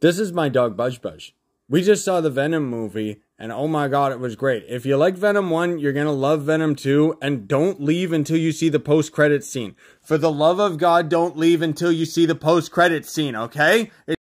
This is my dog Budge Budge. We just saw the Venom movie, and oh my god, it was great. If you like Venom 1, you're going to love Venom 2, and don't leave until you see the post-credits scene. For the love of God, don't leave until you see the post-credits scene, okay?